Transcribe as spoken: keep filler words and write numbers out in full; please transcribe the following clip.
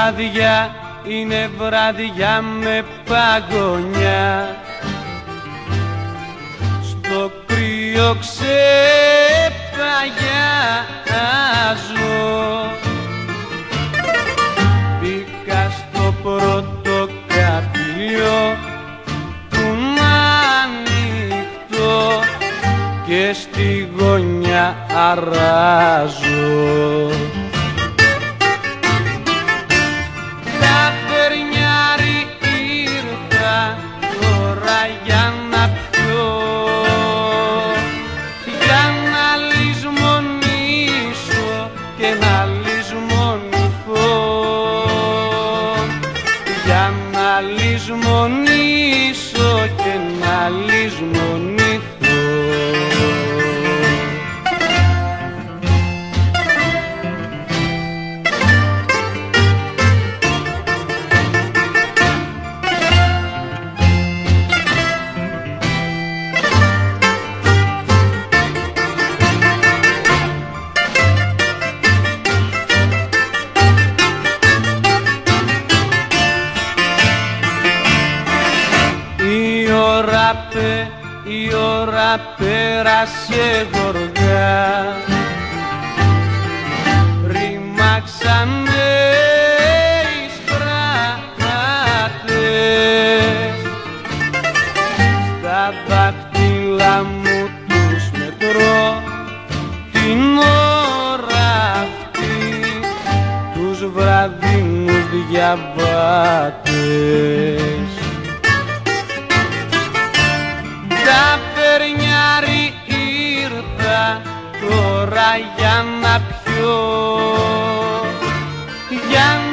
βράδια είναι βράδια με παγωνιά. Στο κρύο ξεπαγιάζω, μπήκα στο πρώτο καπηλιό που είναι ανοιχτό και στη γωνιά αράζω. Τα φερνιάρι ήρθα τώρα για να πιω, για να λησμονήσω και να λησμονηθώ, για να λησμονήσω και να λησμονηθώ. Η ώρα πέρασε γοργά, ρημάξανε οι στράτες, στα δάχτυλα μου τους μετρώ την ώρα αυτή, τους βραδινούς διαβάτες. Τα φερνιάρι ήρθα τώρα για να πιω, για